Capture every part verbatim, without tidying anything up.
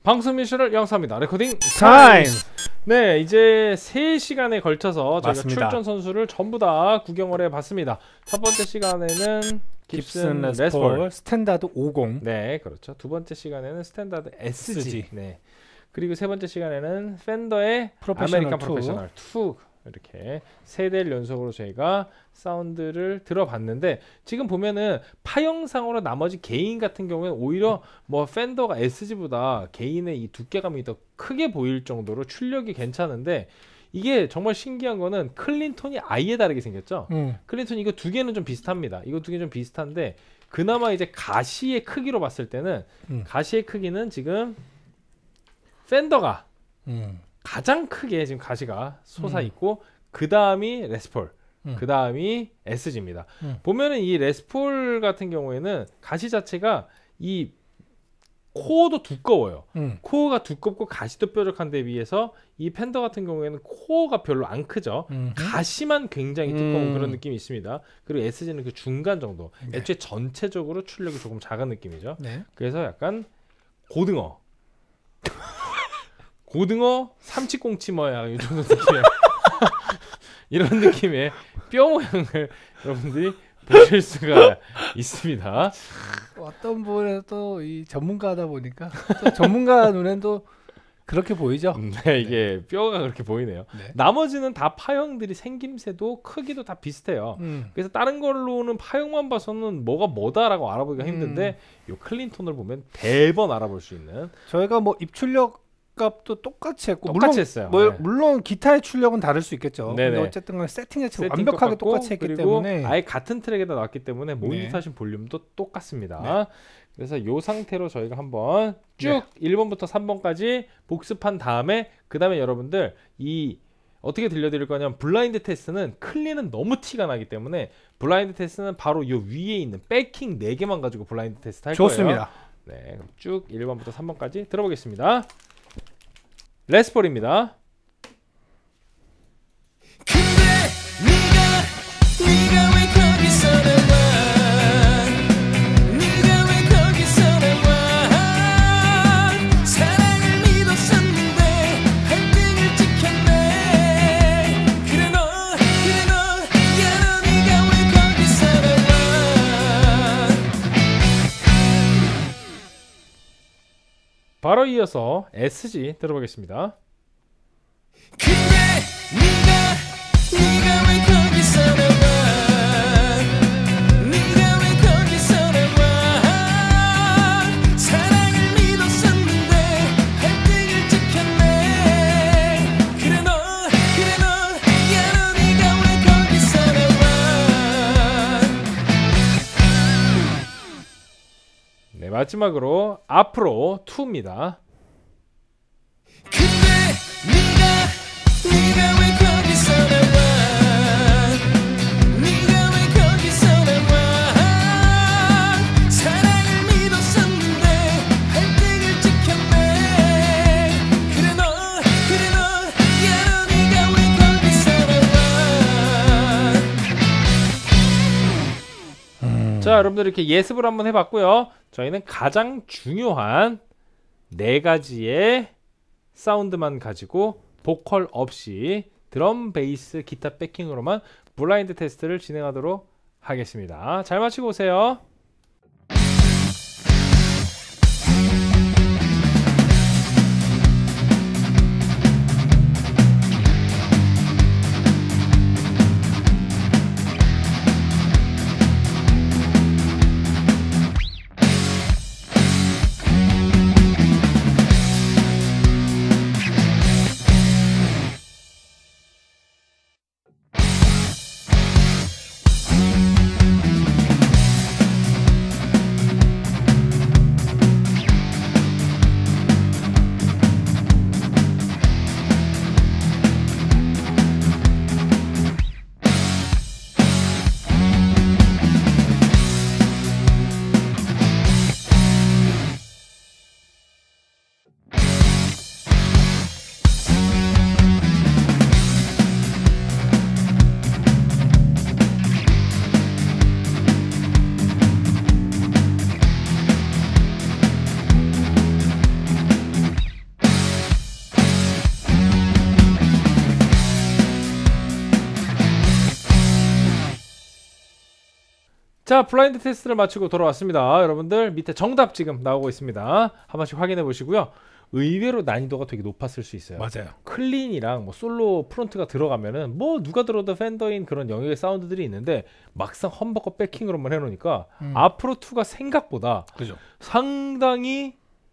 방송 미션을 양수합니다. 레코딩 타임! 네, 이제 세 시간에 걸쳐서 저희가 맞습니다. 출전 선수를 전부 다 구경을 해봤습니다. 첫 번째 시간에는 깁슨, 깁슨 레스폴 레스폴 스탠다드 오십. 네, 그렇죠. 두 번째 시간에는 스탠다드 에스지. 에스지. 네. 그리고 세 번째 시간에는 펜더의 프로페셔널 아메리칸 투. 프로페셔널 투. 이렇게 세 대를 연속으로 저희가 사운드를 들어봤는데, 지금 보면은 파형상으로 나머지 개인 같은 경우에는 오히려 뭐 펜더가 에스지보다 개인의 이 두께감이 더 크게 보일 정도로 출력이 괜찮은데, 이게 정말 신기한 거는 클린톤이 아예 다르게 생겼죠. 음. 클린톤 이거 두 개는 좀 비슷합니다. 이거 두 개 좀 비슷한데, 그나마 이제 가시의 크기로 봤을 때는 음. 가시의 크기는 지금 펜더가 음. 가장 크게 지금 가시가 솟아 음. 있고, 그 다음이 레스폴, 음. 그 다음이 에스지입니다. 음. 보면은 이 레스폴 같은 경우에는 가시 자체가 이 코어도 두꺼워요. 음. 코어가 두껍고 가시도 뾰족한 데 비해서 이 펜더 같은 경우에는 코어가 별로 안 크죠. 음. 가시만 굉장히 두꺼운 음. 그런 느낌이 있습니다. 그리고 에스지는 그 중간 정도. 네. 애초에 전체적으로 출력이 조금 작은 느낌이죠. 네. 그래서 약간 고등어 고등어 삼치꽁치 뭐야 이 정도 느낌의 이런 느낌의 뼈 모양을 여러분들이 보실 수가 있습니다. 어떤 분은 또 이 전문가다 보니까 또 전문가 눈엔 또 그렇게 보이죠. 네, 이게 뼈가 그렇게 보이네요. 네. 나머지는 다 파형들이 생김새도 크기도 다 비슷해요. 음. 그래서 다른 걸로는 파형만 봐서는 뭐가 뭐다라고 알아보기가 힘든데, 음. 이 클린톤을 보면 대번 알아볼 수 있는. 저희가 뭐 입출력 값도 똑같이 했고, 똑같이 물론, 했어요. 뭐, 네. 물론 기타의 출력은 다를 수 있겠죠. 네네. 근데 어쨌든 간에 세팅 자체가 세팅도 완벽하게 똑같고, 똑같이 했기 그리고 때문에 아예 같은 트랙에다 나왔기 때문에 모니터 네. 하신 볼륨도 똑같습니다. 네. 그래서 이 상태로 저희가 한번 쭉 네. 일 번부터 삼 번까지 복습한 다음에, 그 다음에 여러분들 이 어떻게 들려드릴 거냐면, 블라인드 테스트는 클린은 너무 티가 나기 때문에 블라인드 테스트는 바로 이 위에 있는 백킹 네 개만 가지고 블라인드 테스트 할 좋습니다. 거예요. 네, 그럼 쭉 일 번부터 삼 번까지 들어보겠습니다. 레스폴입니다. 근데 네가 네가 왜 거기서 나와 네가 왜 거기서 나와 사랑을 믿었었는데 할등을 지켰네 그래 너 그래 너 야 너 네가 왜 거기서 나와 바로 이어서 에스지 들어보겠습니다. 근데 네가 네가 왜 거기서 나와 네가 왜 거기서 나와 사랑을 믿었었는데 할등을 지켰네 그래 너 그래 너 야 너 네가 왜 거기서 나와 네, 마지막으로 앞으로 이입니다. 근데 네가 네가 왜 거기서 나와 네가 왜 거기서 나와 사랑을 믿었었는데 할등을 지켰네 그래 너 그래 너 야 너 네가 왜 거기서 나와 자, 여러분들 이렇게 예습을 한번 해봤고요. 저희는 가장 중요한 네 가지의 사운드만 가지고 보컬 없이 드럼, 베이스, 기타 백킹으로만 블라인드 테스트를 진행하도록 하겠습니다. 잘 마치고 오세요. 자, 블라인드 테스트를 마치고 돌아왔습니다. 여러분들 밑에 정답 지금 나오고 있습니다. 한 번씩 확인해 보시고요. 의외로 난이도가 되게 높았을 수 있어요. 맞아요. 클린이랑 뭐 솔로 프론트가 들어가면은 뭐 누가 들어도 팬더인 그런 영역의 사운드들이 있는데 막상 험버거 백킹으로만 해놓으니까 음. 앞으로 투가 생각보다 그죠. 상당히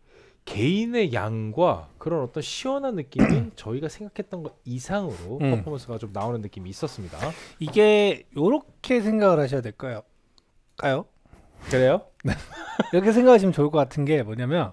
개인의 양과 그런 어떤 시원한 느낌이 저희가 생각했던 것 이상으로 음. 퍼포먼스가 좀 나오는 느낌이 있었습니다. 이게 요렇게 생각을 하셔야 될까요? 까요? 그래요? 이렇게 생각하시면 좋을 것 같은 게 뭐냐면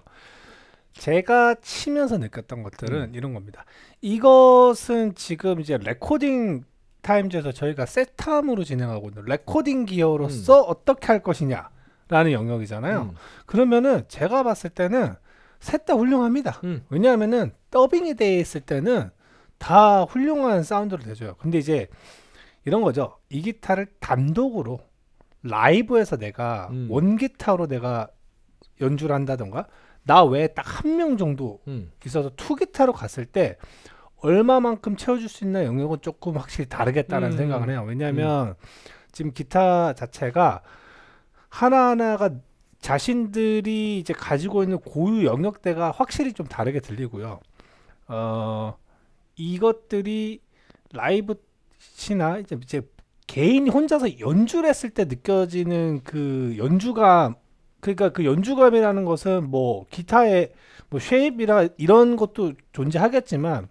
제가 치면서 느꼈던 것들은 음. 이런 겁니다. 이것은 지금 이제 레코딩 타임즈에서 저희가 세탐으로 진행하고 있는 레코딩 기어로서 어떻게 할 것이냐라는 영역이잖아요. 음. 그러면은 제가 봤을 때는 셋 다 훌륭합니다. 음. 왜냐하면은 더빙이 돼 있을 때는 다 훌륭한 사운드를 내줘요. 근데 이제 이런 거죠. 이 기타를 단독으로 라이브에서 내가 음. 원기타로 내가 연주를 한다던가 나 외에 딱 한 명 정도 음. 있어서 투기타로 갔을 때 얼마만큼 채워줄 수 있나 영역은 조금 확실히 다르겠다는 음. 생각을 해요. 왜냐하면 지금 기타 자체가 하나하나가 자신들이 이제 가지고 있는 고유 영역대가 확실히 좀 다르게 들리고요. 어, 이것들이 라이브 시나 이제, 이제 개인이 혼자서 연주를 했을 때 느껴지는 그 연주감, 그러니까 그 연주감이라는 것은 뭐 기타의 뭐 쉐입이라 이런 것도 존재하겠지만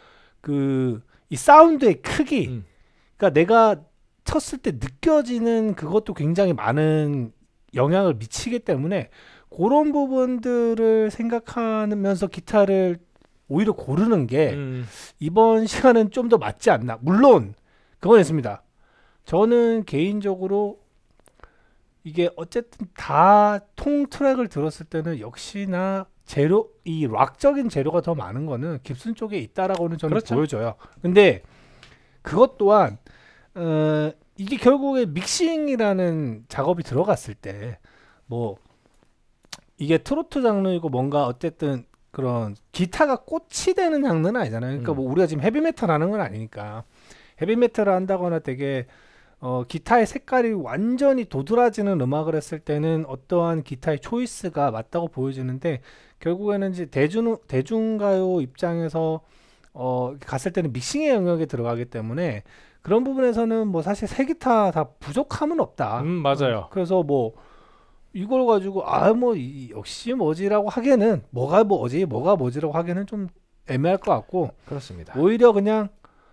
그 이 사운드의 크기, 음. 그러니까 내가 쳤을 때 느껴지는 그것도 굉장히 많은 영향을 미치기 때문에 그런 부분들을 생각하면서 기타를 오히려 고르는 게 음. 이번 시간은 좀 더 맞지 않나. 물론 그건 있습니다. 저는 개인적으로 이게 어쨌든 다 통 트랙을 들었을 때는 역시나 재료, 이 락적인 재료가 더 많은 거는 깁슨 쪽에 있다라고는 저는 그렇죠. 보여져요. 근데 그것 또한 어, 이게 결국에 믹싱이라는 작업이 들어갔을 때 뭐 이게 트로트 장르이고 뭔가 어쨌든 그런 기타가 꽃이 되는 장르는 아니잖아요. 그러니까 음. 뭐 우리가 지금 헤비메탈 하는 건 아니니까 헤비메탈을 한다거나 되게 어, 기타의 색깔이 완전히 도드라지는 음악을 했을 때는 어떠한 기타의 초이스가 맞다고 보여지는데 결국에는 이제 대중 대중가요 입장에서 어, 갔을 때는 믹싱의 영역에 들어가기 때문에 그런 부분에서는 뭐 사실 세 기타 다 부족함은 없다. 음, 맞아요. 어, 그래서 뭐 이걸 가지고 아 뭐 역시 뭐지라고 하기에는 뭐가 뭐지 뭐가 뭐지라고 하기에는 좀 애매할 것 같고 그렇습니다. 오히려 그냥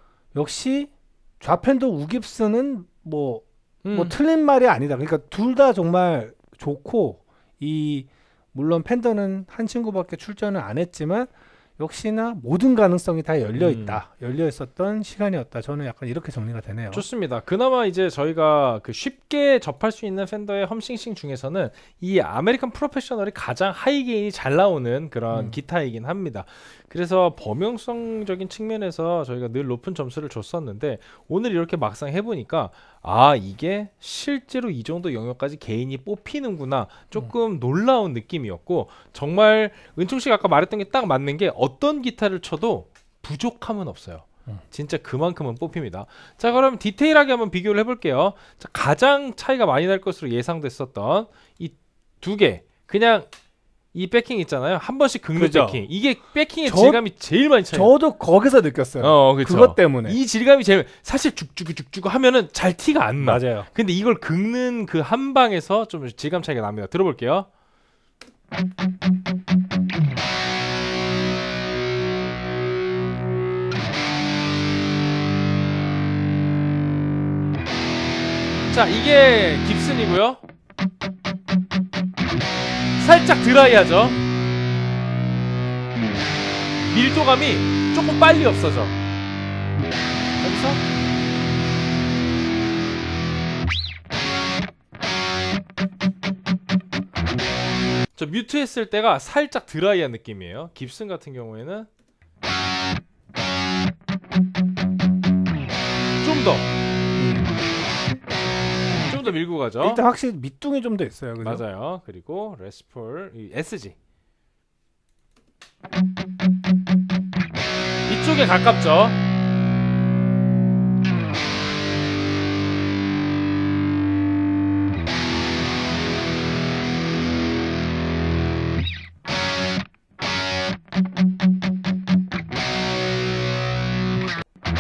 역시 좌펜더 우깁스는 뭐 음. 뭐 틀린 말이 아니다. 그러니까 둘 다 정말 좋고 이 물론 팬더는 한 친구밖에 출전을 안 했지만 역시나 모든 가능성이 다 열려 있다. 음. 열려 있었던 시간이었다. 저는 약간 이렇게 정리가 되네요. 좋습니다. 그나마 이제 저희가 그 쉽게 접할 수 있는 팬더의 험싱싱 중에서는 이 아메리칸 프로페셔널이 가장 하이 게인이 잘 나오는 그런 음. 기타이긴 합니다. 그래서 범용성적인 측면에서 저희가 늘 높은 점수를 줬었는데 오늘 이렇게 막상 해보니까 아 이게 실제로 이 정도 영역까지 개인이 뽑히는구나 조금 음. 놀라운 느낌이었고 정말 은총 씨가 아까 말했던 게 딱 맞는 게 어떤 기타를 쳐도 부족함은 없어요. 음. 진짜 그만큼은 뽑힙니다. 자 그럼 디테일하게 한번 비교를 해볼게요. 자, 가장 차이가 많이 날 것으로 예상됐었던 이 두 개 그냥 이 백킹 있잖아요. 한 번씩 긁는 그죠. 백킹. 이게 백킹의 저, 질감이 제일 많이 차요. 저도 거기서 느꼈어요. 어, 그쵸. 그것 때문에. 이 질감이 제일 사실 죽죽죽죽 하면은 잘 티가 안 나. 맞아요. 근데 이걸 긁는 그 한 방에서 좀 질감 차이가 납니다. 들어볼게요. 자, 이게 깁슨이고요. 살짝 드라이하죠. 밀도감이 조금 빨리 없어져. 여기서 저 뮤트 했을 때가 살짝 드라이한 느낌이에요. 깁슨 같은 경우에는 좀 더 좀 더 밀고 가죠. 일단 확실히 밑둥이 좀 더 있어요. 그죠? 맞아요. 그리고 레스폴 이 에스지 이쪽에 가깝죠.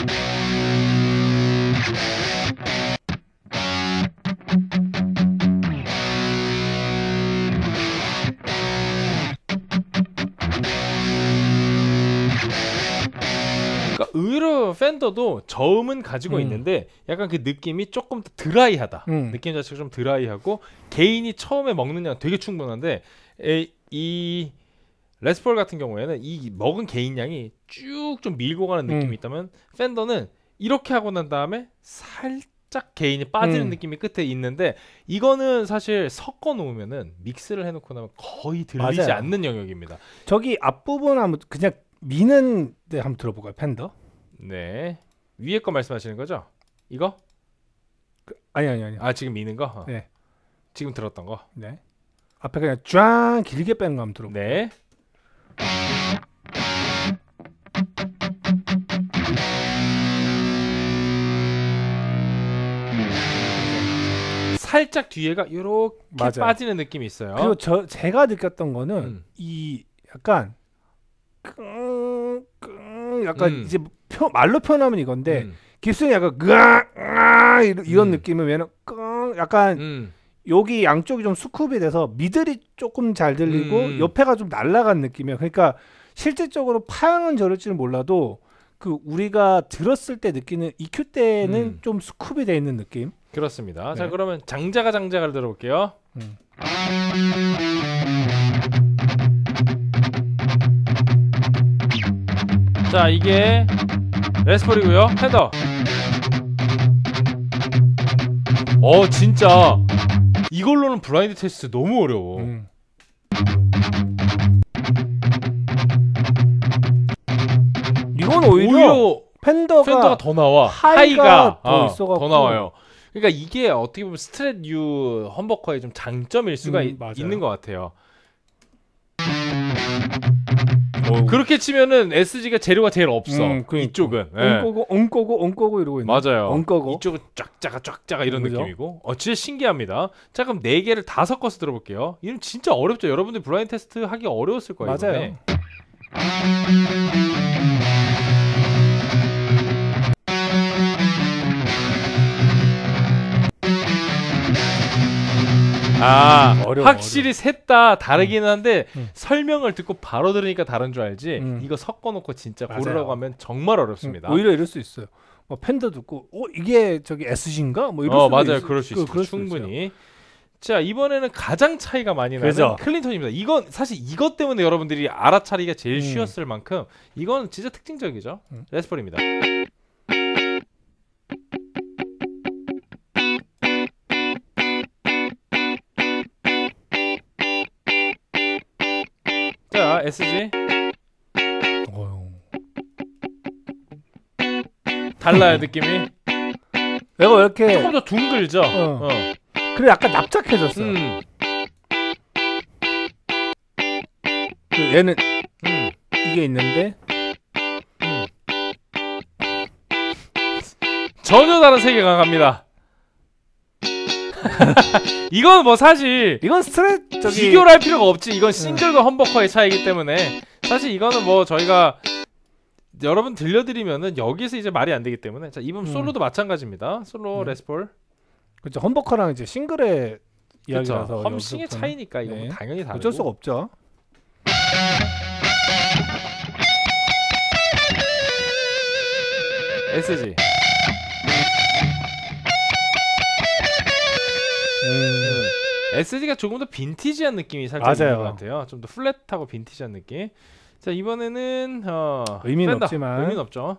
그러니까 의외로 팬더도 저음은 가지고 음. 있는데 약간 그 느낌이 조금 더 드라이하다. 음. 느낌 자체가 좀 드라이하고 개인이 처음에 먹는 양 되게 충분한데 에, 이 레스폴 같은 경우에는 이 먹은 개인 양이 쭉 좀 밀고 가는 느낌이 음. 있다면 팬더는 이렇게 하고 난 다음에 살짝 개인이 빠지는 음. 느낌이 끝에 있는데 이거는 사실 섞어 놓으면은 믹스를 해놓고 나면 거의 들리지 맞아요. 않는 영역입니다. 저기 앞부분 한번 그냥 미는 데 한번 들어볼까요? 팬더? 네, 위에 거 말씀하시는 거죠? 이거? 아니 아니 아니. 아 지금 미는 거? 어. 네. 지금 들었던 거? 네. 앞에 그냥 쫙 길게 빼는 거 한번 들어볼까요? 네. 살짝 뒤에가 이렇게 맞아요. 빠지는 느낌이 있어요. 그리고 저 제가 느꼈던 거는 음. 이 약간 끙, 끙 약간 음. 이제 표, 말로 표현하면 이건데 음. 깁스는 약간 으아, 으아 이런, 이런 음. 느낌은 왜냐면 끙 약간 음. 여기 양쪽이 좀 수kup이 돼서 미들이 조금 잘 들리고 음. 옆에가 좀 날아간 느낌이에요. 그러니까 실질적으로 파양은 저럴지는 몰라도 그 우리가 들었을 때 느끼는 이큐 때는 음. 좀 수kup이 돼 있는 느낌. 그렇습니다. 네. 자 그러면 장자가 장자가를 들어볼게요. 음. 자 이게 레스폴이고요. 팬더. 어 진짜 이걸로는 블라인드 테스트 너무 어려워. 음. 이건 오히려, 오히려 팬더가, 팬더가 더 나와. 하이가 하이가 더 어, 있어갖고. 더 나와요. 그러니까 이게 어떻게 보면 스트랫 U 험버커의 좀 장점일 수가 음, 이- 맞아요. 있는 것 같아요. 어우. 그렇게 치면은 에스지가 재료가 제일 없어. 음, 그러니까. 이쪽은. 예. 엉꼬고 엉꼬고 엉꼬고 이러고 있는. 맞아요. 엉꼬고. 이쪽은 쫙짜가 쫙짜가 이런 그죠? 느낌이고. 어 진짜 신기합니다. 자 그럼 네 개를 다 섞어서 들어볼게요. 이건 진짜 어렵죠. 여러분들 블라인드 테스트 하기 어려웠을 거예요. 맞아요. 이번에. 아 어려워, 확실히 셋 다 다르기는 한데 음. 설명을 듣고 바로 들으니까 다른 줄 알지 음. 이거 섞어놓고 진짜 맞아요. 고르라고 하면 정말 어렵습니다. 오히려 이럴 수 있어요. 뭐 팬더 듣고 어 이게 저기 에스지인가? 뭐 이럴 어 수도 맞아요. 있, 그럴 수 그- 있어요. 그럴 수도 충분히. 자 이번에는 가장 차이가 많이 나는 그죠? 클린턴입니다. 이건 사실 이것 때문에 여러분들이 알아차리기가 제일 음. 쉬웠을 만큼 이건 진짜 특징적이죠. 음. 레스폴입니다. 자 에스지 어휴. 달라요 느낌이. 내가 왜 이렇게 조금 더 둥글죠. 어. 어. 그래 약간 납작해졌어. 음. 그 얘는 음. 이게 있는데 전혀 다른 세계가 갑니다. 이건 뭐 사실 이건 스트레 저기 비교를 할 필요가 없지. 이건 싱글과 험버커의 차이기 때문에 사실 이거는 뭐 저희가 여러분 들려드리면은 여기서 이제 말이 안 되기 때문에 자 이번 음. 솔로도 마찬가지입니다. 솔로 음. 레스폴 그렇죠. 험버커랑 이제 싱글의 그렇죠. 이야기라서 험싱의 여기서부터는 차이니까 이거 뭐 네. 당연히 다르고 어쩔 수가 없죠. 에스지 음. 에스지가 조금 더 빈티지한 느낌이 살짝 맞아요. 있는 것 같아요. 좀 더 플랫하고 빈티지한 느낌. 자 이번에는 어, 의미는 팬더. 없지만. 의미는 없죠.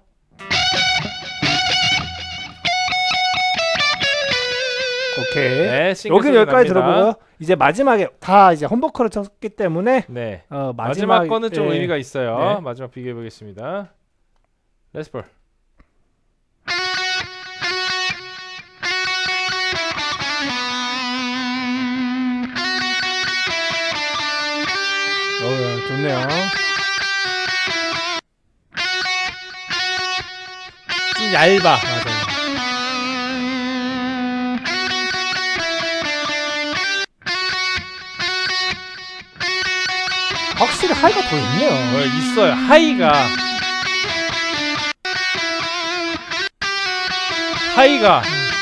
오케이. 네, 싱글 여기는 소리 여기까지 납니다. 들어보고요. 이제 마지막에 다 이제 험버커를 쳤기 때문에 네. 어, 마지막, 마지막 거는 좀 예. 의미가 있어요. 네. 마지막 비교해 보겠습니다. 레스폴. 어, 좋네요. 좀 얇아. 맞아요. 확실히 하이가 더 있네요. 어, 있어요. 하이가 하이가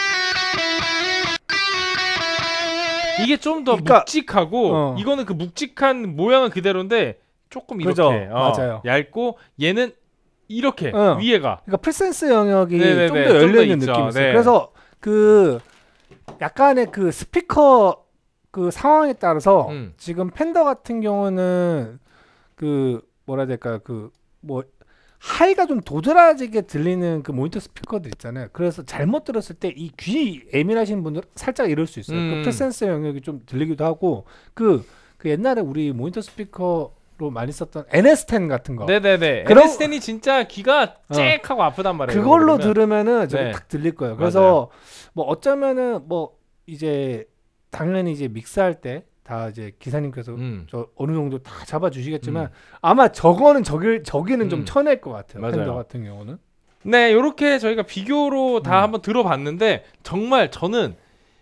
이게 좀 더 그러니까, 묵직하고 어. 이거는 그 묵직한 모양은 그대로인데 조금 이렇게 그죠. 어, 맞아요. 얇고 얘는 이렇게 어. 위에가 그러니까 프리센스 영역이 네네네, 좀 더 좀 열려 더 있는 있죠. 느낌이 있어요. 네. 그래서 그 약간의 그 스피커 그 상황에 따라서 음. 지금 팬더 같은 경우는 그 뭐라 해야 될까요? 그 뭐 하이가 좀 도드라지게 들리는 그 모니터 스피커들 있잖아요. 그래서 잘못 들었을 때 이 귀 예민하신 분들은 살짝 이럴 수 있어요. 음. 그 프리센스 영역이 좀 들리기도 하고 그, 그 옛날에 우리 모니터 스피커로 많이 썼던 엔에스 텐 같은 거 네네네. 그런- 엔에스 텐이 진짜 귀가 어. 쨍하고 아프단 말이에요. 그걸로 그러면. 들으면은 좀 네. 탁 들릴 거예요. 그래서 뭐 어쩌면은 뭐 이제 당연히 이제 믹스할 때 다 이제 기사님께서 음. 저 어느 정도 다 잡아주시겠지만 음. 아마 저거는 저기 저기는 좀 음. 쳐낼 것 같아요. 맞아요. 팬더 같은 경우는. 네, 이렇게 저희가 비교로 다 음. 한번 들어봤는데 정말 저는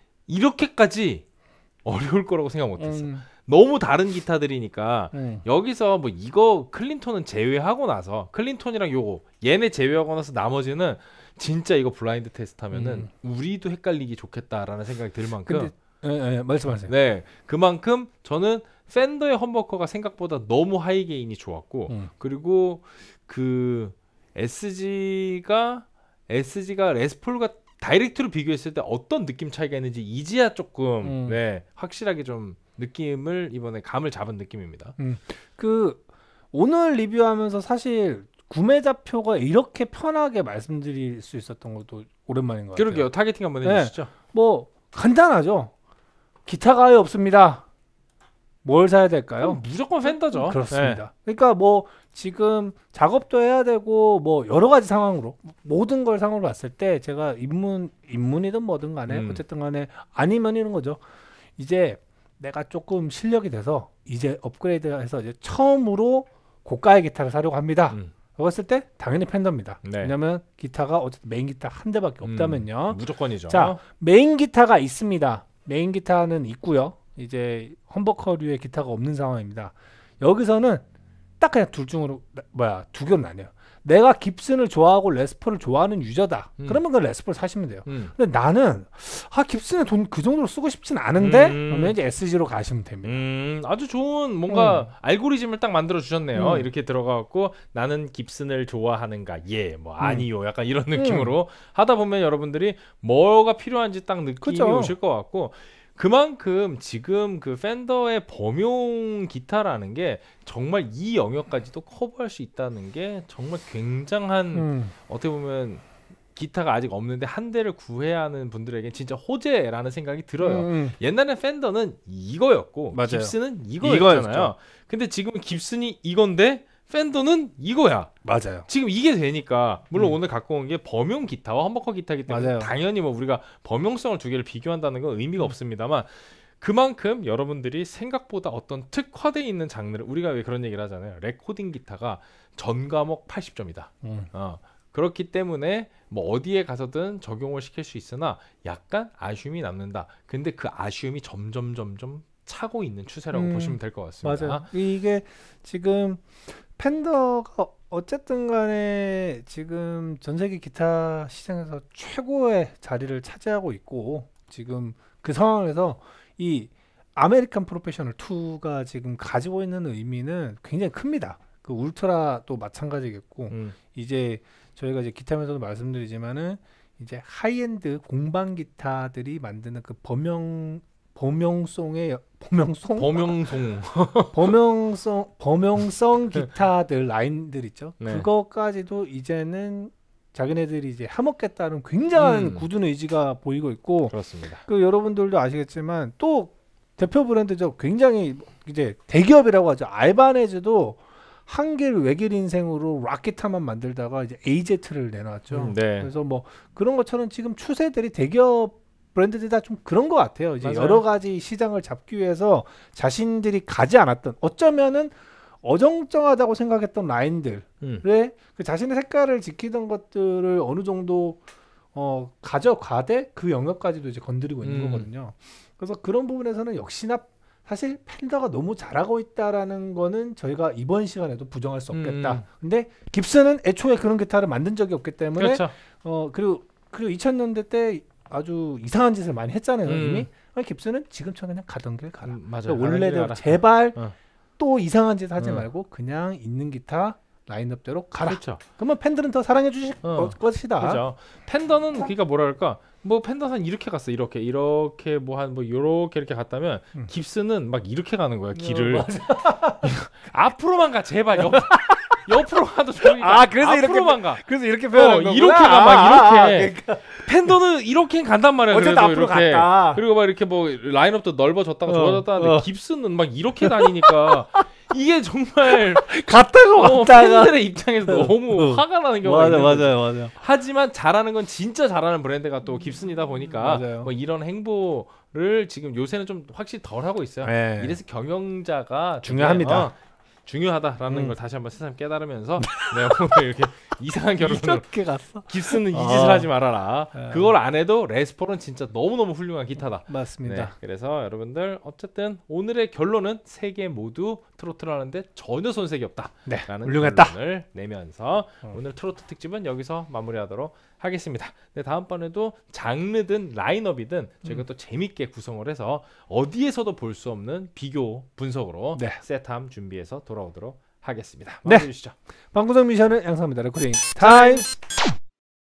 이렇게까지 어려울 거라고 생각 못했어. 음, 너무 다른 기타들이니까 음. 여기서 뭐 이거 클린톤은 제외하고 나서 클린톤이랑 요거 얘네 제외하고 나서 나머지는 진짜 이거 블라인드 테스트 하면은 우리도 헷갈리기 좋겠다라는 생각이 들 만큼 근데 예, 예, 말씀하세요. 네, 그만큼 저는 팬더의 험버커가 생각보다 너무 하이 게인이 좋았고 음. 그리고 그 에스지가 에스지가 레스폴과 다이렉트로 비교했을 때 어떤 느낌 차이가 있는지 이제야 조금 음. 네, 확실하게 좀 느낌을 이번에 감을 잡은 느낌입니다. 그 오늘 리뷰하면서 사실 구매자표가 이렇게 편하게 말씀드릴 수 있었던 것도 오랜만인 것 같아요. 그러게요. 타겟팅 한번 네. 해주시죠. 뭐 간단하죠. 기타가 아예 없습니다. 뭘 사야 될까요? 그럼 무조건 팬더죠. 그렇습니다. 그러니까 뭐 지금 작업도 해야 되고 뭐 여러 가지 상황으로 모든 걸 상으로 봤을 때 제가 입문 입문이든 뭐든 간에 음. 어쨌든 간에 아니면 이런 거죠. 이제 내가 조금 실력이 돼서 이제 업그레이드해서 이제 처음으로 고가의 기타를 사려고 합니다. 음. 그랬을 때 당연히 팬더입니다. 네. 왜냐면 기타가 어쨌든 메인 기타 한 대밖에 없다면요. 음, 무조건이죠. 자, 메인 기타가 있습니다. 메인 기타는 있고요. 이제 험버커류의 기타가 없는 상황입니다. 여기서는 딱 그냥 둘 중으로 나- 뭐야 두 개로 나뉘어요. 내가 깁슨을 좋아하고 레스폴을 좋아하는 유저다. 음. 그러면 그 레스폴 사시면 돼요. 음. 근데 나는 아 깁슨에 돈 그 정도로 쓰고 싶진 않은데 음. 그러면 이제 에스지로 가시면 됩니다. 음, 아주 좋은 뭔가 음. 알고리즘을 딱 만들어 주셨네요. 음. 이렇게 들어가갖고 나는 깁슨을 좋아하는가? 예, 뭐 아니요. 약간 이런 음. 느낌으로 하다 보면 여러분들이 뭐가 필요한지 딱 느낌이 그죠. 오실 것 같고 그만큼 지금 그 팬더의 범용 기타라는 게 정말 이 영역까지도 커버할 수 있다는 게 정말 굉장한 음. 어떻게 보면 기타가 아직 없는데 한 대를 구해야 하는 분들에게 진짜 호재라는 생각이 들어요. 음. 옛날에 팬더는 이거였고 맞아요. 깁슨은 이거였잖아요. 이거였죠. 근데 지금 깁슨이 이건데 팬더는 이거야. 맞아요. 지금 이게 되니까 물론 음. 오늘 갖고 온 게 범용 기타와 험버커 기타이기 때문에 맞아요. 당연히 뭐 우리가 범용성을 두 개를 비교한다는 건 의미가 음. 없습니다만 그만큼 여러분들이 생각보다 어떤 특화되어 있는 장르를 우리가 왜 그런 얘기를 하잖아요. 레코딩 기타가 전 과목 팔십 점이다. 음. 어, 그렇기 때문에 뭐 어디에 가서든 적용을 시킬 수 있으나 약간 아쉬움이 남는다. 근데 그 아쉬움이 점점 점점 차고 있는 추세라고 음, 보시면 될 것 같습니다. 맞아요. 이게 지금 팬더가 어쨌든 간에 지금 전 세계 기타 시장에서 최고의 자리를 차지하고 있고 지금 그 상황에서 이 아메리칸 프로페셔널 이가 지금 가지고 있는 의미는 굉장히 큽니다. 그 울트라도 마찬가지겠고 음, 이제 저희가 이제 기타면서도 말씀드리지만은 이제 하이엔드 공방 기타들이 만드는 그 범용 범용성의 범용성 범용송. 범용성 범용성 기타들 라인들 있죠. 네. 그거까지도 이제는 자기네들이 이제 해먹겠다는 굉장한 음. 굳은 의지가 보이고 있고 그렇습니다. 그 여러분들도 아시겠지만 또 대표 브랜드죠. 굉장히 이제 대기업이라고 하죠. 알바네즈도 한길 외길 인생으로 락 기타만 만들다가 이제 에이제트를 내놨죠. 음, 네. 그래서 뭐 그런 것처럼 지금 추세들이 대기업 브랜드들이 다 좀 그런 것 같아요. 이제 맞아요. 여러 가지 시장을 잡기 위해서 자신들이 가지 않았던 어쩌면은 어정쩡하다고 생각했던 라인들의 음, 그 자신의 색깔을 지키던 것들을 어느 정도 어, 가져가되 그 영역까지도 이제 건드리고 있는 음. 거거든요. 그래서 그런 부분에서는 역시나 사실 팬더가 너무 잘하고 있다라는 거는 저희가 이번 시간에도 부정할 수 없겠다. 음. 근데 깁슨은 애초에 그런 기타를 만든 적이 없기 때문에 그렇죠. 어 그리고 그리고 이천 년대 때 아주 이상한 짓을 많이 했잖아요. 음. 이미. 아니, 깁스는 지금처럼 그냥 가던 길 가라. 음, 맞아요. 원래대로 알아. 제발 어. 또 이상한 짓 하지 어. 말고 그냥 있는 기타 라인업대로 가라. 그렇죠. 그러면 팬들은 더 사랑해 주실 어. 것이다. 그죠. 팬더는 그러니까 뭐랄까 뭐 팬더는 이렇게 갔어. 이렇게 이렇게 뭐 한 뭐 요렇게 이렇게 갔다면 음. 깁스는 막 이렇게 가는 거야. 길을. 어, 앞으로만 가 제발. 옆, 옆으로 가도 좋으니까. 아, 그래서 이렇게 앞으로만 가. 그래서 이렇게 어, 표현한 거구나. 이렇게 가, 막 아, 이렇게. 그러니까. 팬더는 이렇게 간단 말이야. 어쨌든 그래도 앞으로 이렇게. 갔다. 그리고 막 이렇게 뭐 라인업도 넓어졌다가 어, 좁아졌다는데 어. 깁스는 막 이렇게 다니니까 이게 정말 갔다가 어, 왔다가. 팬들의 입장에서 너무 어. 화가 나는 경우가 맞아, 있는 거지. 맞아요, 맞아요. 하지만 잘하는 건 진짜 잘하는 브랜드가 또 깁슨이다 보니까 맞아요. 뭐 이런 행보를 지금 요새는 좀 확실히 덜 하고 있어요. 네. 이래서 경영자가 되게, 중요합니다. 어, 중요하다라는 음. 걸 다시 한번 새삼 깨달으면서 네, 오늘 이렇게 이상한 결론으로 이렇게 갔어. 깁슨은 이 아. 짓을 하지 말아라. 네. 그걸 안 해도 레스폴은 진짜 너무너무 훌륭한 기타다. 맞습니다. 네, 그래서 여러분들 어쨌든 오늘의 결론은 세 개 모두 트로트를 하는데 전혀 손색이 없다. 네, 라는 훌륭했다. 결론을 내면서 어. 오늘 트로트 특집은 여기서 마무리하도록 하겠습니다. 네, 다음번에도 장르든 라인업이든 저희가 음. 또 재밌게 구성을 해서 어디에서도 볼 수 없는 비교 분석으로 네. 세트함 준비해서 돌아오도록 하겠습니다. 네. 마무리해 주시죠. 방구석 미션은 양상입니다. 레코딩 타임.